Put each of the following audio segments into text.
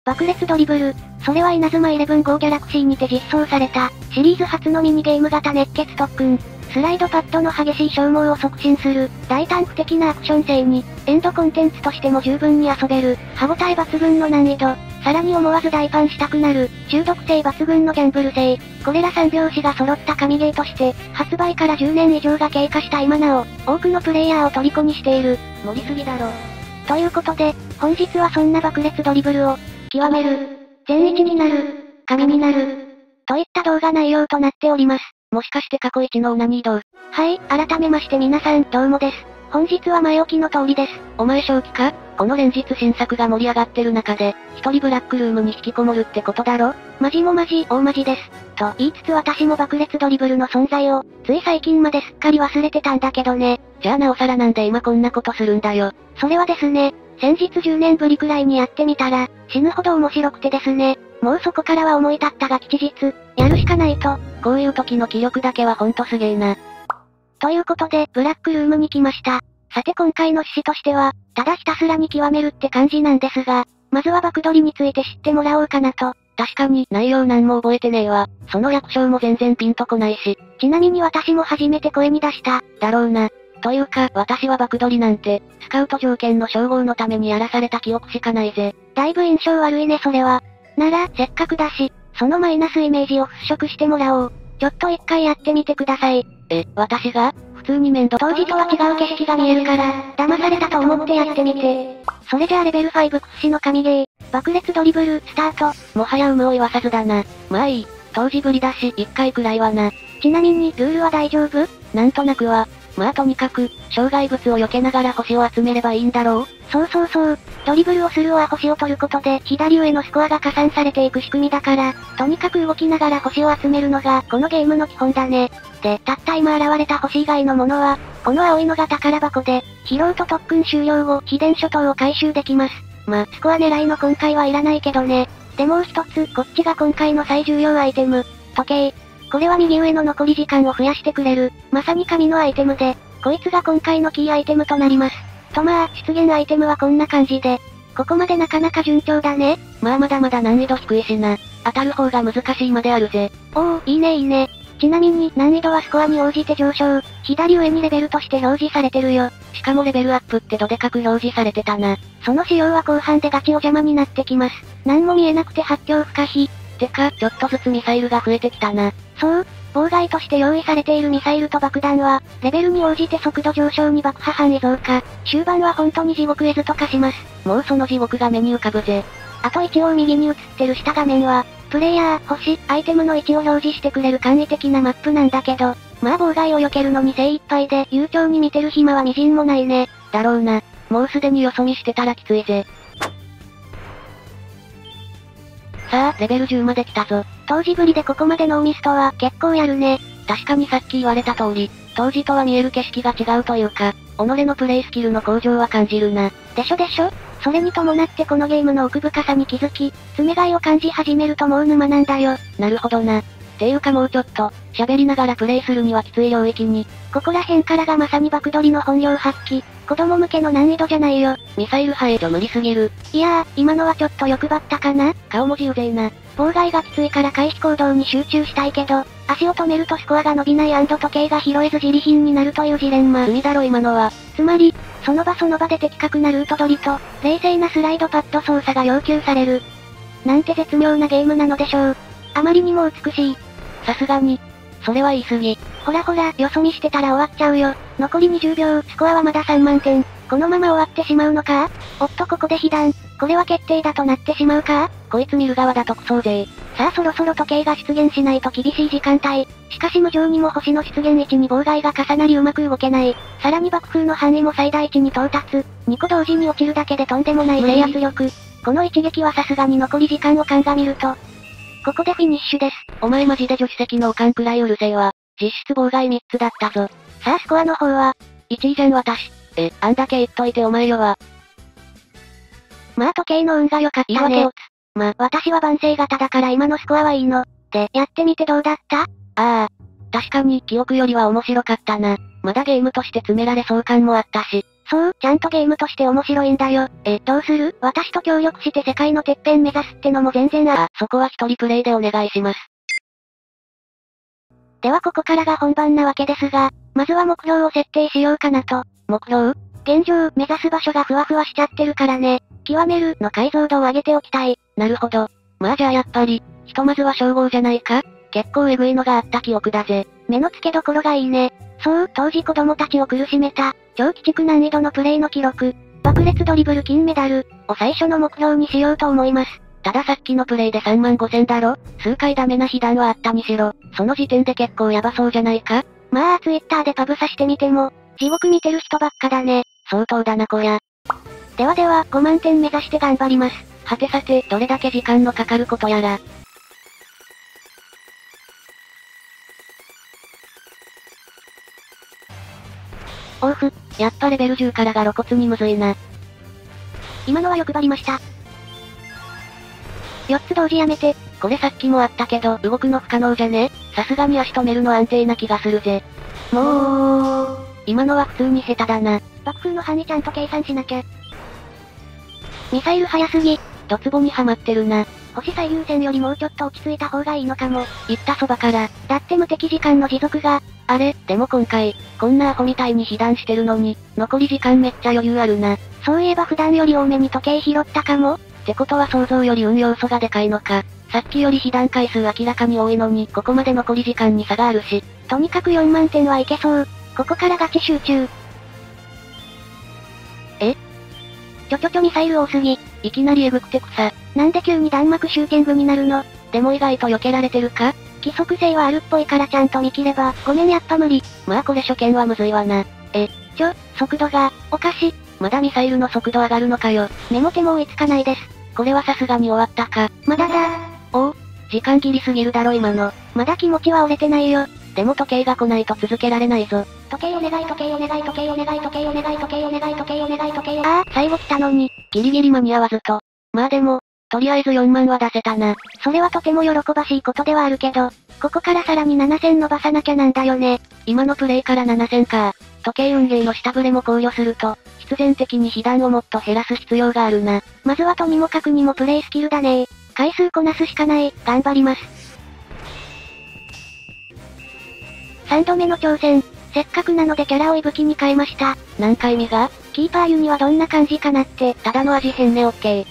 爆裂ドリブル。それは稲妻 11号ギャラクシーにて実装された、シリーズ初のミニゲーム型熱血特訓。スライドパッドの激しい消耗を促進する、大胆不敵なアクション性に、エンドコンテンツとしても十分に遊べる、歯応え抜群の難易度、さらに思わず大パンしたくなる、中毒性抜群のギャンブル性、これら3拍子が揃った神ゲーとして、発売から10年以上が経過した今なお、多くのプレイヤーを虜にしている。 盛りすぎだろ。 ということで、本日はそんな爆裂ドリブルを、極める、全一になる、神になる、といった動画内容となっております。 もしかして過去一のオナニー道。 はい、改めまして皆さん、どうもです。本日は前置きの通りです。 お前正気か？この連日新作が盛り上がってる中で、一人ブラックルームに引きこもるってことだろ？ マジもマジ、大マジです。と言いつつ私も爆裂ドリブルの存在を、つい最近まですっかり忘れてたんだけどね。 じゃあなおさらなんで今こんなことするんだよ。 それはですね、先日10年ぶりくらいにやってみたら、死ぬほど面白くてですね。もうそこからは思い立ったが吉日、やるしかないと。 こういう時の気力だけはほんとすげえな。 ということで、ブラックルームに来ました。さて今回の趣旨としては、ただひたすらに極めるって感じなんですが、まずは爆取りについて知ってもらおうかなと。 確かに、内容なんも覚えてねえわ。その略称も全然ピンとこないし。 ちなみに私も初めて声に出した。 だろうな。というか、私は爆取りなんて、スカウト条件の称号のためにやらされた記憶しかないぜ。 だいぶ印象悪いねそれは。なら、せっかくだし、そのマイナスイメージを払拭してもらおう。ちょっと一回やってみてください。 私が普通に面倒。 当時とは違う景色が見えるから、騙されたと思ってやってみて。それじゃあレベル5屈指の神ゲー、爆裂ドリブル、スタート。 もはや有無を言わさずだな。まあいい。当時ぶりだし、一回くらいはな。 ちなみに、ルールは大丈夫？ なんとなくは。まあとにかく、障害物を避けながら星を集めればいいんだろう？ そうそうそう。ドリブルをするは星を取ることで、左上のスコアが加算されていく仕組みだから、とにかく動きながら星を集めるのが、このゲームの基本だね。で、たった今現れた星以外のものは、この青いのが宝箱で、拾うと特訓終了後、秘伝書刀を回収できます。まあ、スコア狙いの今回はいらないけどね。でもう一つ、こっちが今回の最重要アイテム、時計。これは右上の残り時間を増やしてくれる、まさに神のアイテムで、こいつが今回のキーアイテムとなります。とまあ、出現アイテムはこんな感じで、ここまでなかなか順調だね。 まあまだまだ難易度低いしな。当たる方が難しいまであるぜ。 おお、いいねいいね。ちなみに難易度はスコアに応じて上昇、左上にレベルとして表示されてるよ。 しかもレベルアップってどでかく表示されてたな。 その仕様は後半でガチお邪魔になってきます。なんも見えなくて発狂不可避。 てか、ちょっとずつミサイルが増えてきたな。 そう、妨害として用意されているミサイルと爆弾は、レベルに応じて速度上昇に爆破範囲増加。終盤は本当に地獄絵図と化します。 もうその地獄が目に浮かぶぜ。 あと一応右に映ってる下画面は、プレイヤー、星、アイテムの位置を表示してくれる簡易的なマップなんだけど、まあ妨害を避けるのに精一杯で、悠長に見てる暇はみじんもないね。 だろうな。もうすでによそ見してたらきついぜ。さあ、レベル10まで来たぞ。 当時ぶりでここまでノーミスとは結構やるね。 確かにさっき言われた通り、当時とは見える景色が違うというか、己のプレイスキルの向上は感じるな。 でしょでしょ？それに伴ってこのゲームの奥深さに気づき、詰めがいを感じ始めるともう沼なんだよ。 なるほどな。ていうかもうちょっと、喋りながらプレイするにはきつい領域に。 ここら辺からがまさに爆取りの本領発揮。子供向けの難易度じゃないよ。 ミサイル排除無理すぎる。 いやー、今のはちょっと欲張ったかな？ 顔文字うぜえな。 妨害がきついから回避行動に集中したいけど、足を止めるとスコアが伸びない&時計が拾えず自利品になるというジレンマ。 罪だろ今のは。 つまり、その場で的確なルート取りと、冷静なスライドパッド操作が要求される。なんて絶妙なゲームなのでしょう。あまりにも美しい。 さすがに。それは言い過ぎ。 ほらほら、よそ見してたら終わっちゃうよ。残り20秒、スコアはまだ3万点。このまま終わってしまうのか？おっとここで被弾。これは決定だとなってしまうか？ こいつ見る側だとクソぜ。 さあそろそろ時計が出現しないと厳しい時間帯。しかし無情にも星の出現位置に妨害が重なりうまく動けない。さらに爆風の範囲も最大値に到達。2個同時に落ちるだけでとんでもない制圧力。この一撃はさすがに残り時間を鑑みると、ここでフィニッシュです。 お前マジで助手席のおかんくらいうるせえわ。実質妨害3つだったぞ。 さあスコアの方は、 1位じゃん私。あんだけ言っといてお前よは。 まあ時計の運が良かったね。私は万世型だから今のスコアはいいの。で、やってみてどうだった？ ああ。確かに記憶よりは面白かったな。まだゲームとして詰められそう感もあったし、 そう、ちゃんとゲームとして面白いんだよ。どうする？私と協力して世界のてっぺん目指すってのも全然そこは一人プレイでお願いします。 ではここからが本番なわけですが、まずは目標を設定しようかなと。 目標？ 現状、目指す場所がふわふわしちゃってるからね。極めるの解像度を上げておきたい。 なるほど。まあじゃあやっぱり、ひとまずは称号じゃないか？結構エグいのがあった記憶だぜ。 目の付けどころがいいね。そう、当時子供たちを苦しめた、超鬼畜難易度のプレイの記録、爆裂ドリブル金メダル、を最初の目標にしようと思います。 たださっきのプレイで35000だろ？数回ダメな被弾はあったにしろ、その時点で結構ヤバそうじゃないか？ まあツイッターでパブさしてみても、地獄見てる人ばっかだね。 相当だなこりゃ。 では5万点目指して頑張ります。 はてさて、どれだけ時間のかかることやら。 オフ、 やっぱレベル10からが露骨にむずいな。 今のは欲張りました。4つ同時やめて。 これさっきもあったけど、動くの不可能じゃね？さすがに足止めるの安定な気がするぜ。 もう、 今のは普通に下手だな。 爆風の範囲ちゃんと計算しなきゃ。ミサイル早すぎ。 ドツボにはまってるな。 星最優先よりもうちょっと落ち着いた方がいいのかも。 言ったそばから。 だって無敵時間の持続が。 あれ、でも今回、こんなアホみたいに被弾してるのに、残り時間めっちゃ余裕あるな。 そういえば普段より多めに時計拾ったかも。 ってことは想像より運要素がでかいのか。さっきより被弾回数明らかに多いのに、ここまで残り時間に差があるし。 とにかく4万点はいけそう。ここからガチ集中。ちょミサイル多すぎ。 いきなりエグくて草。 なんで急に弾幕シューティングになるの？ でも意外と避けられてるか？ 規則性はあるっぽいからちゃんと見切れば。ごめんやっぱ無理。 まあこれ初見はむずいわな。 速度が、おかし。 まだミサイルの速度上がるのかよ。 目も手も追いつかないです。 これはさすがに終わったか。 まだだ。 おう、時間切りすぎるだろ今の。 まだ気持ちは折れてないよ。 でも時計が来ないと続けられないぞ。 時計お願い時計お願い時計お願い時計お願い時計お願い時計お願い時計。ああ、最後来たのに。 ギリギリ間に合わずと。まあでも、とりあえず4万は出せたな。 それはとても喜ばしいことではあるけど、ここからさらに7000伸ばさなきゃなんだよね。 今のプレイから7000か。時計運ゲーの下振れも考慮すると、必然的に被弾をもっと減らす必要があるな。 まずはとにもかくにもプレイスキルだね。回数こなすしかない。頑張ります。3度目の挑戦。せっかくなのでキャラを息吹に変えました。 何回目が？ キーパーユニはどんな感じかなって。 ただの味変ねオッケー。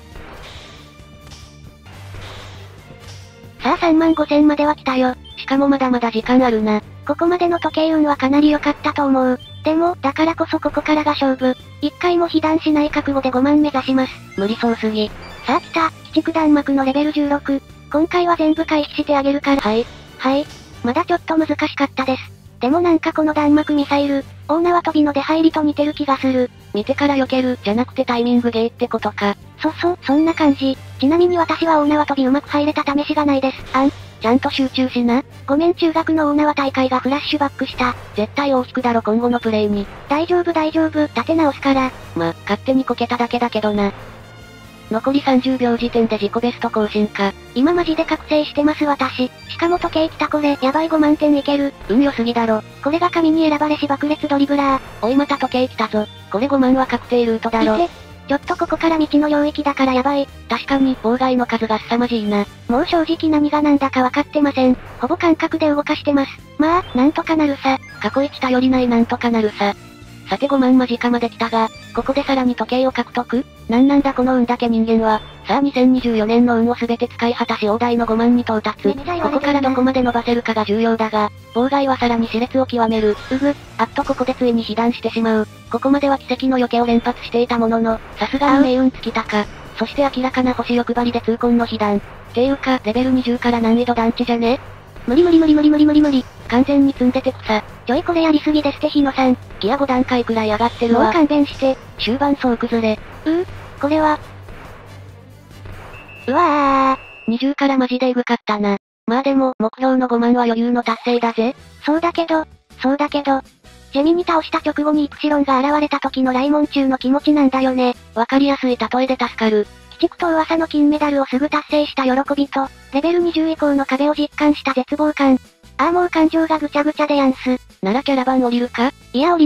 さあ3万5000までは来たよ。 しかもまだまだ時間あるな。 ここまでの時計運はかなり良かったと思う。でも、だからこそここからが勝負。一回も被弾しない覚悟で5万目指します。 無理そうすぎ。 さあ来た、鬼畜弾幕のレベル16。今回は全部回避してあげるから。 はい。 まだちょっと難しかったです。でもなんかこの弾幕ミサイル、大縄跳びの出入りと似てる気がする。 見てから避ける、じゃなくてタイミングゲーってことか。 そんな感じ。ちなみに私は大縄跳びうまく入れた試しがないです。 ちゃんと集中しな。 ごめん中学の大縄大会がフラッシュバックした。 絶対大きくだろ今後のプレイに。 大丈夫、立て直すから。 勝手にこけただけだけどな。残り30秒時点で自己ベスト更新か。 今マジで覚醒してます私。しかも時計来たこれ、やばい5万点いける。 運良すぎだろ。 これが神に選ばれし爆裂ドリブラー。 おいまた時計来たぞ。これ5万は確定ルートだろ。 ちょっとここから未知の領域だからやばい。 確かに、妨害の数が凄まじいな。 もう正直何が何だか分かってません。ほぼ感覚で動かしてます。まあ、なんとかなるさ。 過去一頼りないなんとかなるさ。さて5万間近まで来たが、ここでさらに時計を獲得？なんだこの運だけ人間は。さあ2024年の運をすべて使い果たし大台の5万に到達。ここからどこまで伸ばせるかが重要だが、妨害はさらに熾烈を極める。ここでついに被弾してしまう。ここまでは奇跡の避けを連発していたものの、さすがに命運尽きたか。そして明らかな星欲張りで痛恨の被弾。ていうか、レベル20から難易度団地じゃね？ 無理。 完全に積んでて草。 これやりすぎですて日野さん。 ギア5段階くらい上がってるわ。 もう勘弁して。 終盤総崩れ。 これは。うわ 20からマジでエグかったな。まあでも、目標の5万は余裕の達成だぜ。 そうだけど。ジェミに倒した直後にイプシロンが現れた時のライモン中の気持ちなんだよね。 わかりやすい例えで助かる。 鬼畜と噂の金メダルをすぐ達成した喜びと、レベル20以降の壁を実感した絶望感。もう感情がぐちゃぐちゃでやんす。 ならキャラバン降りるか？ いや降りない。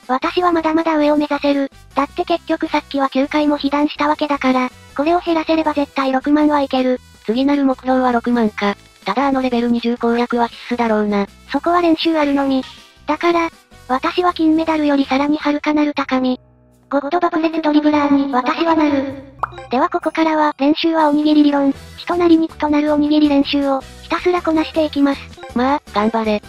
私はまだまだ上を目指せる。だって結局さっきは9回も被弾したわけだから、これを減らせれば絶対6万はいける。 次なる目標は6万か。ただレベル20攻略は必須だろうな。 そこは練習あるのみ。だから、私は金メダルよりさらにはるかなる高み。ゴッド爆裂ドリブラーに私はなる。ではここからは、練習はおにぎり理論、血となり肉となるおにぎり練習を、ひたすらこなしていきます。 まあ、頑張れ。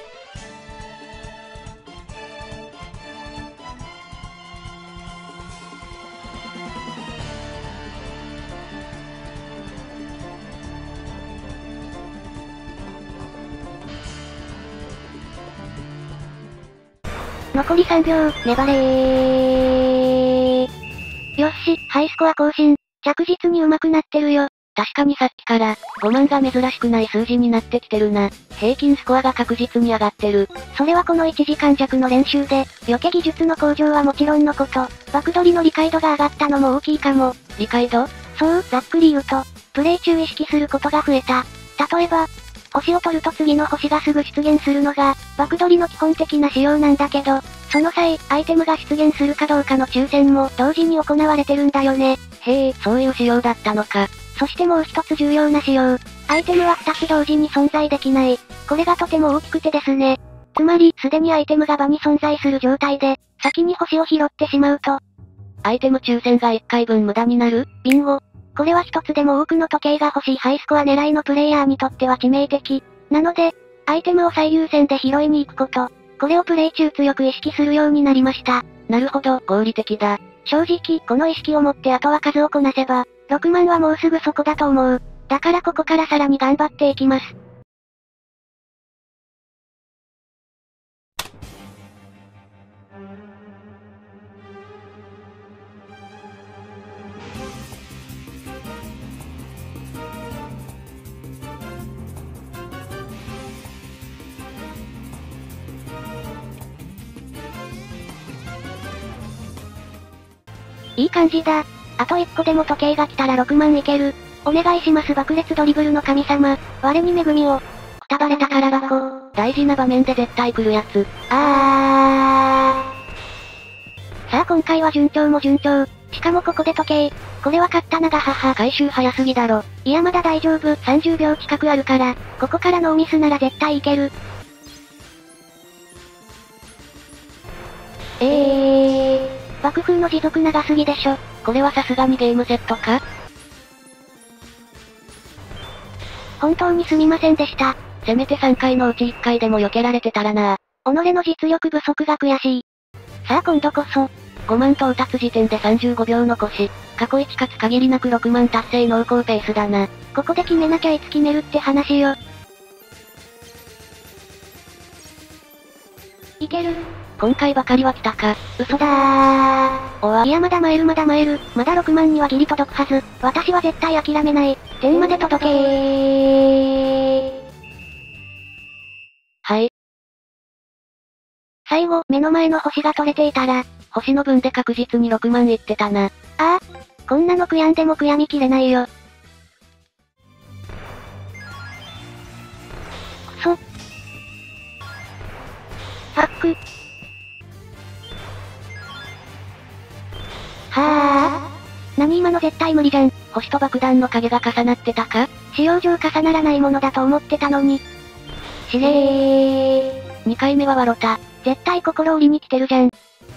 残り3秒、粘れー。よっし、ハイスコア更新。着実に上手くなってるよ。 確かにさっきから、5万が珍しくない数字になってきてるな。平均スコアが確実に上がってる。 それはこの1時間弱の練習で、避け技術の向上はもちろんのこと、爆取りの理解度が上がったのも大きいかも。 理解度？ そう、ざっくり言うと、プレイ中意識することが増えた。例えば、星を取ると次の星がすぐ出現するのが、爆取りの基本的な仕様なんだけど、その際、アイテムが出現するかどうかの抽選も同時に行われてるんだよね。 へえ、そういう仕様だったのか。 そしてもう一つ重要な仕様。アイテムは2つ同時に存在できない。これがとても大きくてですね。つまり、すでにアイテムが場に存在する状態で、先に星を拾ってしまうと、 アイテム抽選が1回分無駄になる？ ビンゴ。これは一つでも多くの時計が欲しいハイスコア狙いのプレイヤーにとっては致命的。なので、アイテムを最優先で拾いに行くこと。これをプレイ中強く意識するようになりました。 なるほど、合理的だ。 正直、この意識を持ってあとは数をこなせば、6万はもうすぐそこだと思う。だからここからさらに頑張っていきます。いい感じだ。あと1個でも時計が来たら6万いける。お願いします爆裂ドリブルの神様。我に恵みを。くたばれたから箱。 大事な場面で絶対来るやつ。 さあ今回は順調も順調。しかもここで時計。これは勝ったなが母。 回収早すぎだろ。 いやまだ大丈夫。30秒近くあるから、ここからノーミスなら絶対いける。爆風の持続長すぎでしょ。 これはさすがにゲームセットか？ 本当にすみませんでした。 せめて3回のうち1回でも避けられてたらな。 己の実力不足が悔しい。さあ今度こそ。 5万到達時点で35秒残し、過去1かつ限りなく6万達成濃厚ペースだな。 ここで決めなきゃいつ決めるって話よ。いける。 今回ばかりは来たか。 嘘だー。いやまだ参るまだ参る。まだ6万にはギリ届くはず。私は絶対諦めない。点まで届けー。 はい。 最後、目の前の星が取れていたら、 星の分で確実に6万いってたな。 ああ、こんなの悔やんでも悔やみきれないよ。くそ。ファック。はぁ。何今の絶対無理じゃん。 星と爆弾の影が重なってたか？ 使用上重ならないものだと思ってたのに。しれー。 2回目は笑た。 絶対心折りに来てるじゃん。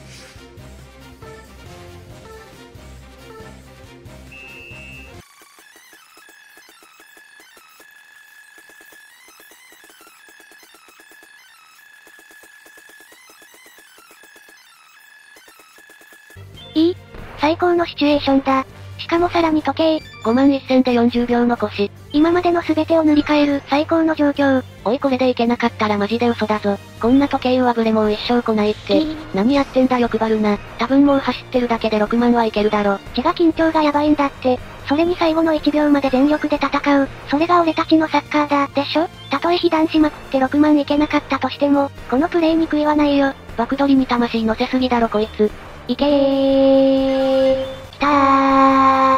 いい。最高のシチュエーションだ。しかもさらに時計。 5万1000で40秒残し。 今までの全てを塗り替える最高の状況。 おいこれでいけなかったらマジで嘘だぞ。こんな時計上振れもう一生来ないって。何やってんだよ配るな。多分もう走ってるだけで6万はいけるだろ。 血が緊張がやばいんだって。それに最後の1秒まで全力で戦う。それが俺たちのサッカーだ、でしょ？たとえ被弾しまくって6万いけなかったとしても、このプレイに悔いはないよ。 爆取りに魂乗せすぎだろこいつ。 いけー。きたー。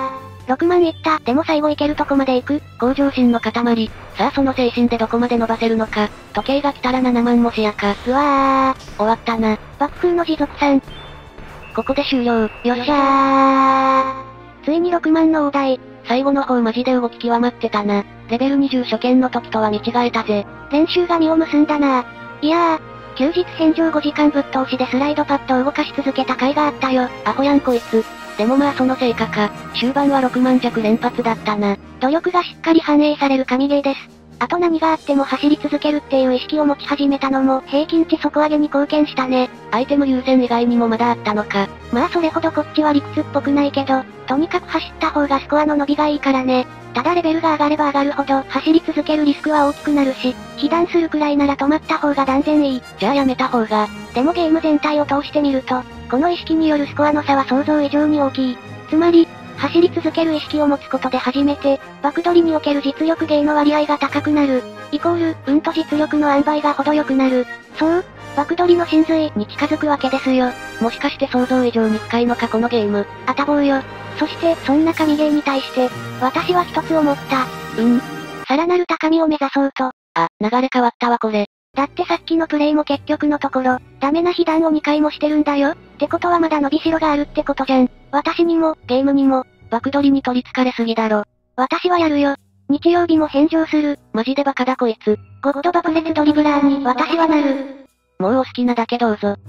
6万いった。でも最後いけるとこまで行く。 向上心の塊。さあその精神でどこまで伸ばせるのか。時計が来たら7万も視野か。 うわ終わったな。 爆風の持続3。 ここで終了。 よっしゃー。ついに6万の大台。 最後の方マジで動き極まってたな。レベル20初見の時とは見違えたぜ。 練習が実を結んだな。いやー、休日返上5時間ぶっ通しでスライドパッドを動かし続けた甲斐があったよ。 アホやんこいつ。でもまあその成果か。終盤は6万弱連発だったな。 努力がしっかり反映される神ゲーです。あと何があっても走り続けるっていう意識を持ち始めたのも平均値底上げに貢献したね。 アイテム優先以外にもまだあったのか。 まあそれほどこっちは理屈っぽくないけど、とにかく走った方がスコアの伸びがいいからね。ただレベルが上がれば上がるほど走り続けるリスクは大きくなるし、被弾するくらいなら止まった方が断然いい。 じゃあやめた方が。 でもゲーム全体を通してみると、この意識によるスコアの差は想像以上に大きい。つまり、走り続ける意識を持つことで初めて、爆取りにおける実力ゲーの割合が高くなる。イコール、運と実力の塩梅が程よくなる。そう、爆取りの真髄に近づくわけですよ。 もしかして想像以上に深いのかこのゲーム。 あたぼうよ。そして、そんな神ゲーに対して、私は一つ思った。さらなる高みを目指そうと。 あ、流れ変わったわこれ。 だってさっきのプレイも結局のところ、ダメな被弾を2回もしてるんだよ。ってことはまだ伸びしろがあるってことじゃん。私にも、ゲームにも、 爆取りに取り憑かれすぎだろ。 私はやるよ。日曜日も返上する。 マジでバカだこいつ。 ゴッド爆裂ドリブラーに私はなる。 もうお好きなだけどうぞ。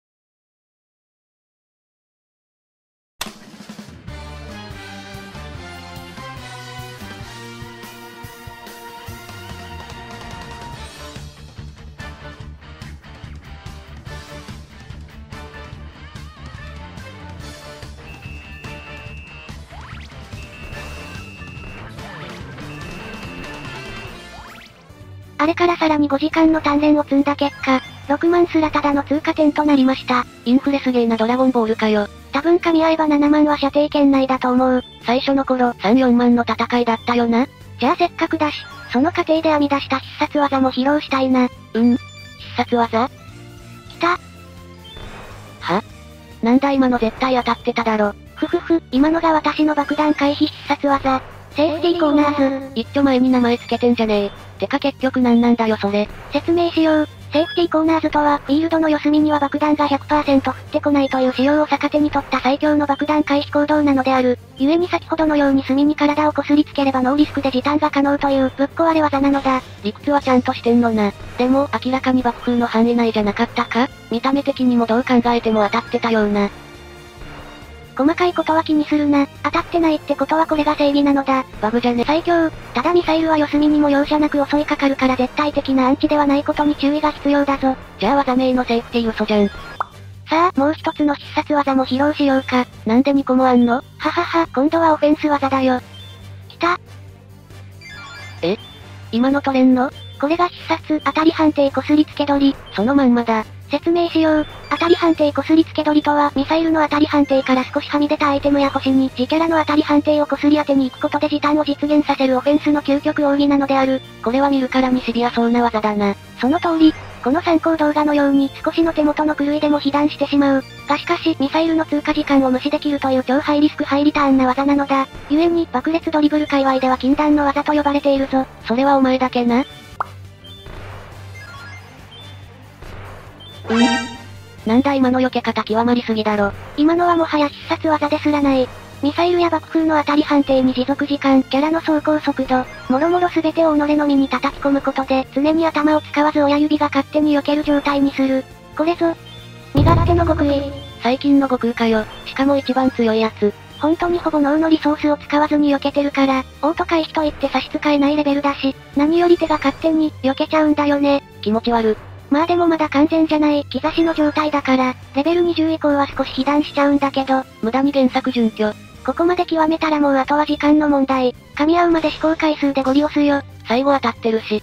あれからさらに5時間の鍛錬を積んだ結果、6万すらただの通過点となりました。 インフレすげーなドラゴンボールかよ。 多分噛み合えば7万は射程圏内だと思う。 最初の頃、3、4万の戦いだったよな。 じゃあせっかくだし、その過程で編み出した必殺技も披露したいな。 必殺技？ 来た。 は？なんだ今の絶対当たってただろ。 今のが私の爆弾回避必殺技。セーフティーコーナーズ。 一丁前に名前つけてんじゃねえ。てか結局なんなんだよそれ。 説明しよう。セーフティーコーナーズとは、フィールドの四隅には爆弾が 100% 降ってこないという仕様を逆手に取った最強の爆弾回避行動なのである。故に先ほどのように隅に体をこすりつければノーリスクで時短が可能というぶっ壊れ技なのだ。 理屈はちゃんとしてんのな。でも、明らかに爆風の範囲内じゃなかったか？見た目的にもどう考えても当たってたような。 細かいことは気にするな。当たってないってことはこれが正義なのだ。 バグじゃね。 最強。ただミサイルは四隅にも容赦なく襲いかかるから絶対的なアンチではないことに注意が必要だぞ。 じゃあ技名のセーフティー嘘じゃん。 さあ、もう一つの必殺技も披露しようか。 なんで2個もあんの？ ははは、今度はオフェンス技だよ。来た。 今の取れんの？ これが必殺、当たり判定こすりつけ取り。 そのまんまだ。 説明しよう。当たり判定こすりつけ取りとは、ミサイルの当たり判定から少しはみ出たアイテムや星に、自キャラの当たり判定をこすり当てに行くことで時短を実現させるオフェンスの究極奥義なのである。 これは見るからにシビアそうな技だな。 その通り、この参考動画のように少しの手元の狂いでも被弾してしまう。がしかし、ミサイルの通過時間を無視できるという超ハイリスクハイリターンな技なのだ。故に、爆裂ドリブル界隈では禁断の技と呼ばれているぞ。 それはお前だけな。なんだ今の避け方極まりすぎだろ。 今のはもはや必殺技ですらない。ミサイルや爆風の当たり判定に持続時間、キャラの走行速度、もろもろ全てを己の身に叩き込むことで、常に頭を使わず親指が勝手に避ける状態にする。これぞ、身勝手の極意。 最近の悟空かよ。しかも一番強いやつ。 本当にほぼ脳のリソースを使わずに避けてるから、オート回避といって差し支えないレベルだし、何より手が勝手に、避けちゃうんだよね。 気持ち悪。 まあでもまだ完全じゃない、兆しの状態だから、レベル20以降は少し被弾しちゃうんだけど、 無駄に原作準拠。 ここまで極めたらもうあとは時間の問題。噛み合うまで試行回数でゴリ押すよ。 最後当たってるし。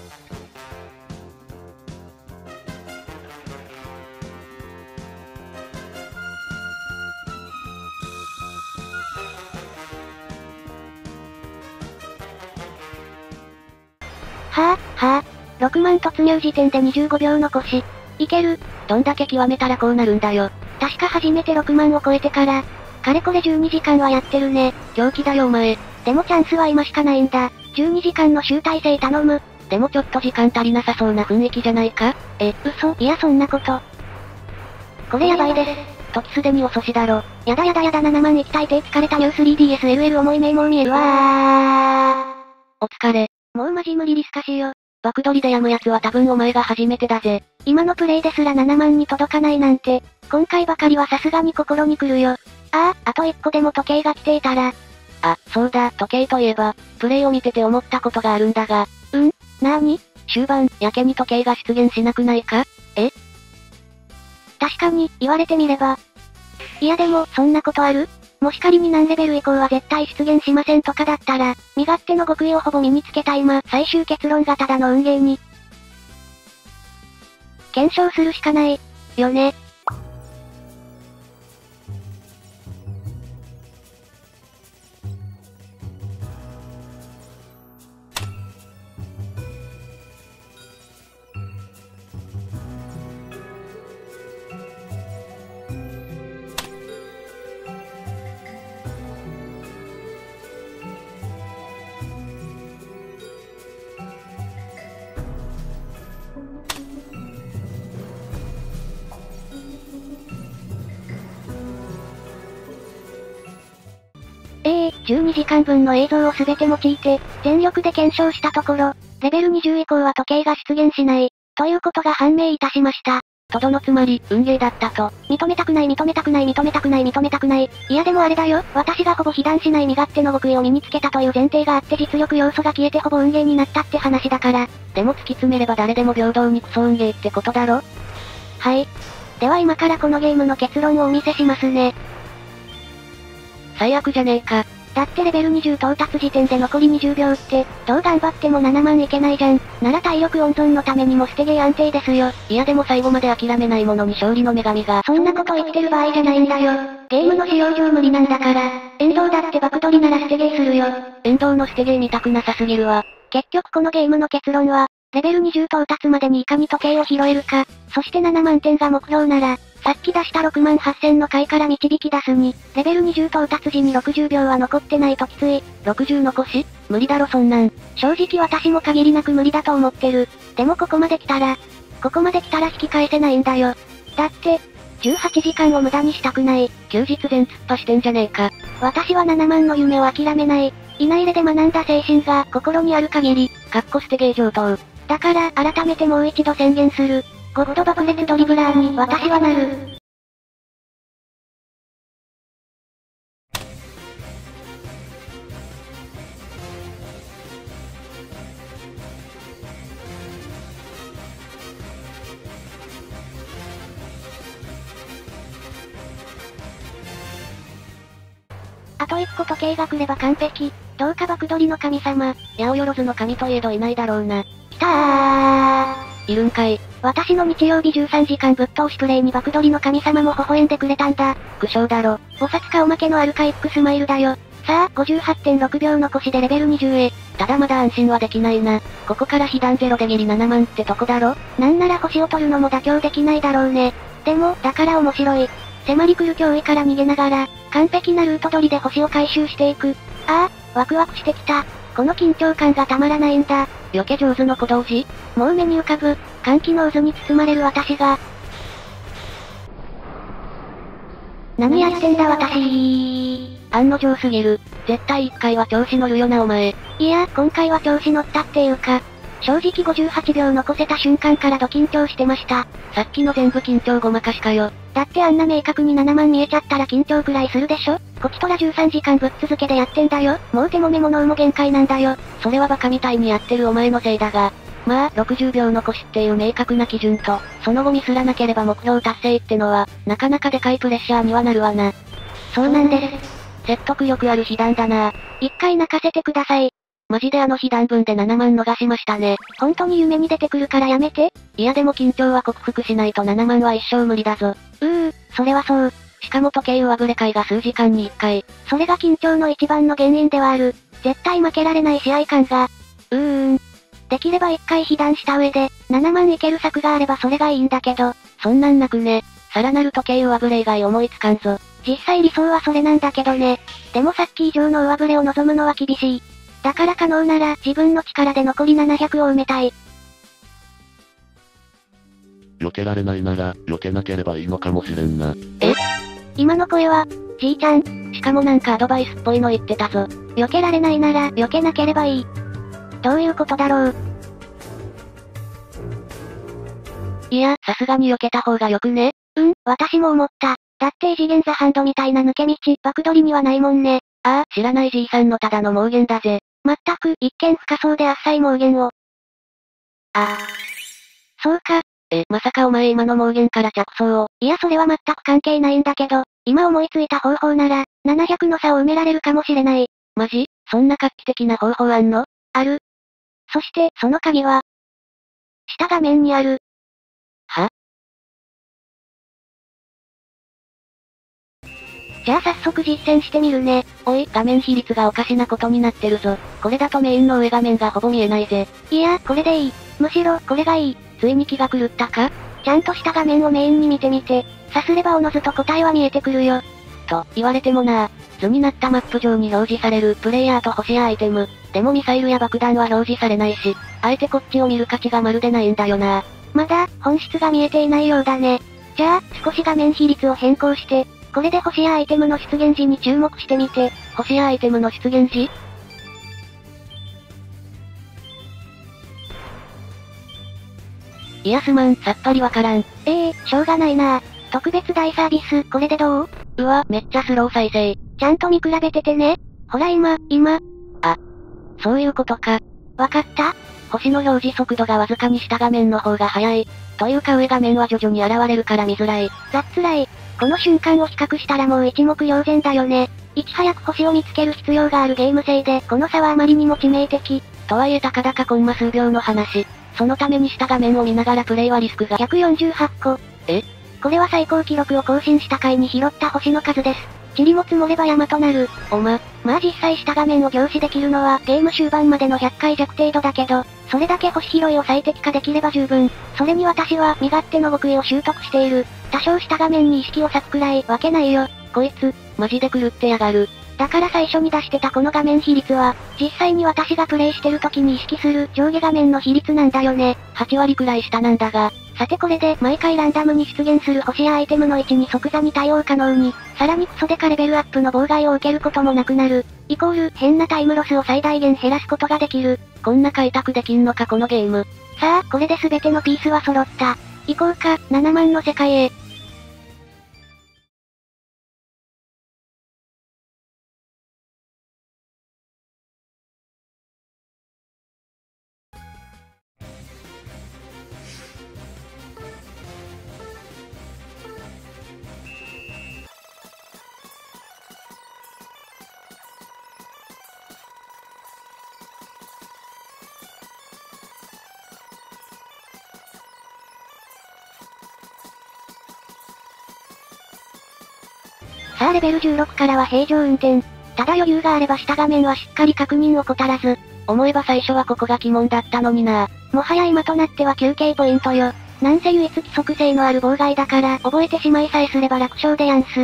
はぁ、6万突入時点で25秒残し。いける。 どんだけ極めたらこうなるんだよ。 確か初めて6万を超えてから、 かれこれ12時間はやってるね。 狂気だよお前。 でもチャンスは今しかないんだ。12時間の集大成頼む。 でもちょっと時間足りなさそうな雰囲気じゃないか？ 嘘？いやそんなこと。これやばいです。 時すでに遅しだろ。 やだ7万液体手疲れたニュー 3DSLL 重いねもう見えるわお疲れ。 もうマジ無理リスカしよ。 爆取りでやむやつは多分お前が初めてだぜ。 今のプレイですら7万に届かないなんて、今回ばかりはさすがに心に来るよ。あと1個でも時計が来ていたら。 あ、そうだ、時計といえば、プレイを見てて思ったことがあるんだが。 なーに？ 終盤、やけに時計が出現しなくないか？ 確かに、言われてみれば。いやでも、そんなことある？もし仮に何レベル以降は絶対出現しませんとかだったら、身勝手の極意をほぼ身につけた今、最終結論がただの運ゲーに。検証するしかない。よね。12時間分の映像をすべて用いて、全力で検証したところ、レベル20以降は時計が出現しない、ということが判明いたしました。 とどのつまり、運ゲーだったと。 認めたくない。いやでもあれだよ、私がほぼ被弾しない身勝手の極意を身につけたという前提があって実力要素が消えてほぼ運ゲーになったって話だから。 でも突き詰めれば誰でも平等にクソ運ゲーってことだろ？ はい。では今からこのゲームの結論をお見せしますね。 最悪じゃねえか。 だってレベル20到達時点で残り20秒って、どう頑張っても7万いけないじゃん。なら体力温存のためにも捨てゲー安定ですよ。 いやでも最後まで諦めない者に勝利の女神が。 そんなこと言ってる場合じゃないんだよ。ゲームの使用上無理なんだから。遠藤だって爆取りなら捨てゲーするよ。 遠藤の捨てゲー見たくなさすぎるわ。 結局このゲームの結論は、レベル20到達までにいかに時計を拾えるか、そして7万点が目標なら、さっき出した6万8000の回から導き出すに、レベル20到達時に60秒は残ってないときつい。 60残し？無理だろそんなん。 正直私も限りなく無理だと思ってる。でもここまで来たら引き返せないんだよ。だって、18時間を無駄にしたくない。 休日全突破してんじゃねえか。 私は7万の夢を諦めない。稲入れで学んだ精神が心にある限り、 捨てゲー上等。 だから改めてもう一度宣言する。ゴッド爆裂ドリブラーに私はなる。あと一個時計が来れば完璧。どうか爆取りの神様。 八百万の神といえどいないだろうな。 来たー。 いるんかい。 私の日曜日13時間ぶっ通しプレイに爆取りの神様も微笑んでくれたんだ。 苦笑だろ。 お札かおまけのアルカイックスマイルだよ。さあ、58.6 秒残しでレベル20へ。 ただまだ安心はできないな。ここから被弾ゼロでギリ7万ってとこだろ？ なんなら星を取るのも妥協できないだろうね。でも、だから面白い。迫り来る脅威から逃げながら、完璧なルート取りで星を回収していく。ワクワクしてきた。この緊張感がたまらないんだ。 避け上手の小道寺？ もう目に浮かぶ、歓喜の渦に包まれる私が。何やってんだ私。 案の定すぎる。絶対一回は調子乗るよなお前。 いや、今回は調子乗ったっていうか、正直58秒残せた瞬間からド緊張してました。 さっきの全部緊張ごまかしかよ。 だってあんな明確に7万見えちゃったら緊張くらいするでしょ？こちとら13時間ぶっ続けでやってんだよ。もう手も目も脳も限界なんだよ。 それはバカみたいにやってるお前のせいだが。まあ、60秒残しっていう明確な基準と、その後ミスらなければ目標達成ってのは、なかなかでかいプレッシャーにはなるわな。 そうなんです。 説得力ある被弾だな。 一回泣かせてください。 マジであの被弾分で7万逃しましたね。 本当に夢に出てくるからやめて。 いやでも緊張は克服しないと7万は一生無理だぞ。 それはそう。 しかも時計上振れ会が数時間に1回。 それが緊張の一番の原因ではある。絶対負けられない試合感が。できれば一回被弾した上で、7万いける策があればそれがいいんだけど。 そんなんなくね。さらなる時計上振れ以外思いつかんぞ。 実際理想はそれなんだけどね。でもさっき以上の上振れを望むのは厳しい。だから可能なら自分の力で残り700を埋めたい。 避けられないなら、避けなければいいのかもしれんな。 今の声は、じいちゃん。 しかもなんかアドバイスっぽいの言ってたぞ。 避けられないなら、避けなければいい。どういうことだろう。 いや、さすがに避けた方がよくね？ 私も思った。だって異次元ザハンドみたいな抜け道、爆取りにはないもんね。 ああ、知らないじいさんのただの妄言だぜ。 まったく、一見深そうで浅い妄言を。そうか。 まさかお前今の妄言から着想を。 いやそれは全く関係ないんだけど、今思いついた方法なら、700の差を埋められるかもしれない。 マジ？そんな画期的な方法あんの？ ある。そして、その鍵は、下画面にある。 は？ じゃあ早速実践してみるね。 おい、画面比率がおかしなことになってるぞ。これだとメインの上画面がほぼ見えないぜ。 いや、これでいい。むしろ、これがいい。 ついに気が狂ったか？ ちゃんとした画面をメインに見てみて。さすればおのずと答えは見えてくるよ。 と、言われてもな。図になったマップ上に表示されるプレイヤーと星やアイテム。でもミサイルや爆弾は表示されないし、あえてこっちを見る価値がまるでないんだよな。 まだ、本質が見えていないようだね。じゃあ、少し画面比率を変更して、これで星やアイテムの出現時に注目してみて。 星やアイテムの出現時？いやすまん、さっぱりわからん。 しょうがないな。特別大サービス、これでどう？ うわ、めっちゃスロー再生。 ちゃんと見比べててね。ほら今。 あ、そういうことか。 わかった？ 星の表示速度がわずかに下画面の方が速い。というか上画面は徐々に現れるから見づらい。 ざっつらい。この瞬間を比較したらもう一目瞭然だよね。いち早く星を見つける必要があるゲーム性で、この差はあまりにも致命的。 とはいえたかだかコンマ数秒の話。そのために下画面を見ながらプレイはリスクが。 148個。これは最高記録を更新した回に拾った星の数です。塵も積もれば山となる。まあ実際下画面を凝視できるのはゲーム終盤までの100回弱程度だけど、それだけ星拾いを最適化できれば十分。それに私は身勝手の極意を習得している。多少下画面に意識を割くくらいわけないよ。 こいつ、マジで狂ってやがる。 だから最初に出してたこの画面比率は、実際に私がプレイしてる時に意識する上下画面の比率なんだよね。 8割くらい下なんだが、 さてこれで毎回ランダムに出現する星やアイテムの位置に即座に対応可能に、さらにクソデカレベルアップの妨害を受けることもなくなる。イコール、変なタイムロスを最大限減らすことができる。 こんな開拓できんのかこのゲーム。 さあ、これで全てのピースは揃った。行こうか、7万の世界へ。さあレベル16からは平常運転。ただ余裕があれば下画面はしっかり確認を怠らず。 思えば最初はここが鬼門だったのにな。 もはや今となっては休憩ポイントよ。なんせ唯一規則性のある妨害だから覚えてしまいさえすれば楽勝でやんす。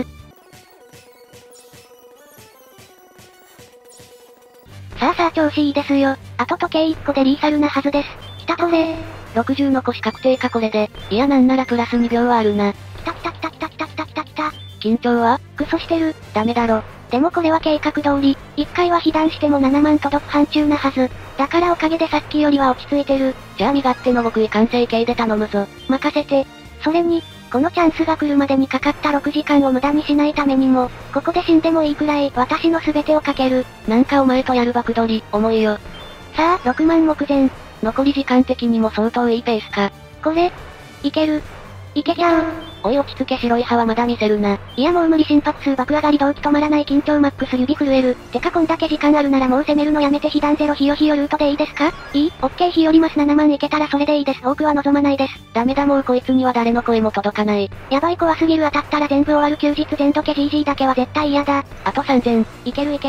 さあ調子いいですよ。あと時計1個でリーサルなはずです。来たとれ 60の腰確定かこれで。いやなんならプラス2秒はあるな。 来た。 緊張は？ クソしてる。 ダメだろ。 でもこれは計画通り、1回は被弾しても7万届く範疇なはず。だからおかげでさっきよりは落ち着いてる。 じゃあ身勝手の極意完成形で頼むぞ。 任せて。それに、このチャンスが来るまでにかかった6時間を無駄にしないためにも、ここで死んでもいいくらい私の全てをかける。 なんかお前とやる爆取り、重いよ。 さあ、6万目前。 残り時間的にも相当いいペースか。 これ、いける。いけちゃう。 おい落ち着け白い歯はまだ見せるな。 いやもう無理心拍数爆上がり動機止まらない緊張マックス指震える。てかこんだけ時間あるならもう攻めるのやめて被弾ゼロヒヨルートでいいですか？いい？オッケー日和ます7万いけたらそれでいいです。多くは望まないです。 ダメだもうこいつには誰の声も届かない。 やばい怖すぎる当たったら全部終わる休日全時計 GG だけは絶対嫌だ。 あと3000。 いける。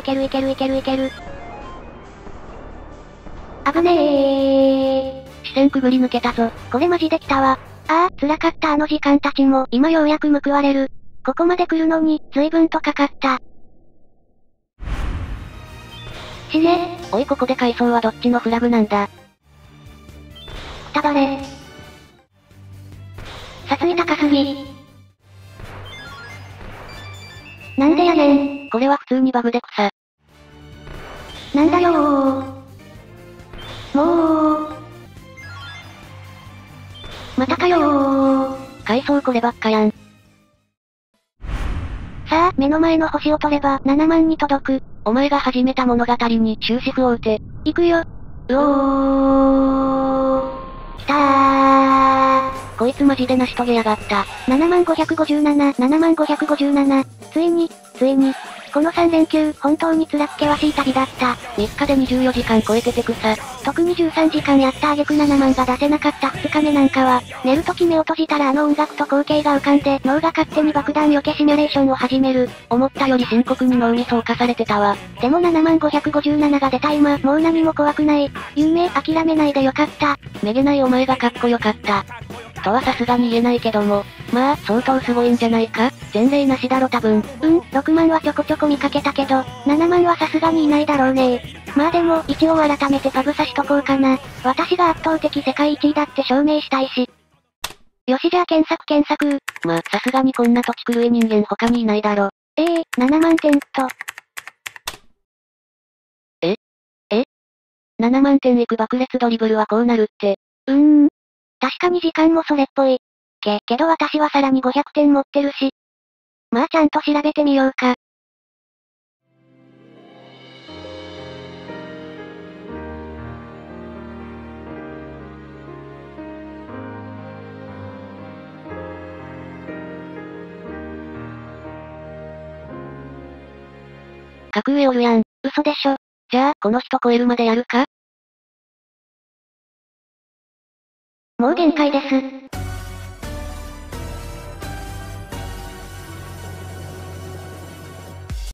危ねー。 視線くぐり抜けたぞ。 これマジで来たわ。ああ、辛かったあの時間たちも、今ようやく報われる。 ここまで来るのに、随分とかかった。死ね。 おいここで階層はどっちのフラグなんだ。 くたばれ。殺意高すぎ。なんでやねん。 これは普通にバグで草。 なんだよー。もう。またかよー。 階層こればっかやん。 さあ、目の前の星を取れば7万に届く。 お前が始めた物語に終止符を打て。 行くよ。 うおー。 きたー。 こいつマジで成し遂げやがった。 7557、7557。ついに、この3連休、本当に辛く険しい旅だった。 3日で24時間超えてて草。 特に13時間やった挙句7万が出せなかった2日目なんかは、寝るとき目を閉じたらあの音楽と光景が浮かんで脳が勝手に爆弾避けシミュレーションを始める。 思ったより深刻に脳みそ侵されてたわ。 でも7557が出た今、もう何も怖くない。夢諦めないでよかった。 めげないお前がかっこよかった。とはさすがに言えないけども。まあ、相当すごいんじゃないか？前例なしだろ多分。 6万はちょこちょこ見かけたけど、7万はさすがにいないだろうね。まあでも、一応改めてパブさしとこうかな。私が圧倒的世界一位だって証明したいし。よしじゃあ検索。 まあ、さすがにこんな土地狂い人間他にいないだろ。 7万点と。 7万点いく爆裂ドリブルはこうなるって。 確かに時間もそれっぽい。けど私はさらに500点持ってるし。まあちゃんと調べてみようか。 格上おるやん。 嘘でしょ。 じゃあ、この人超えるまでやるか？ もう限界です。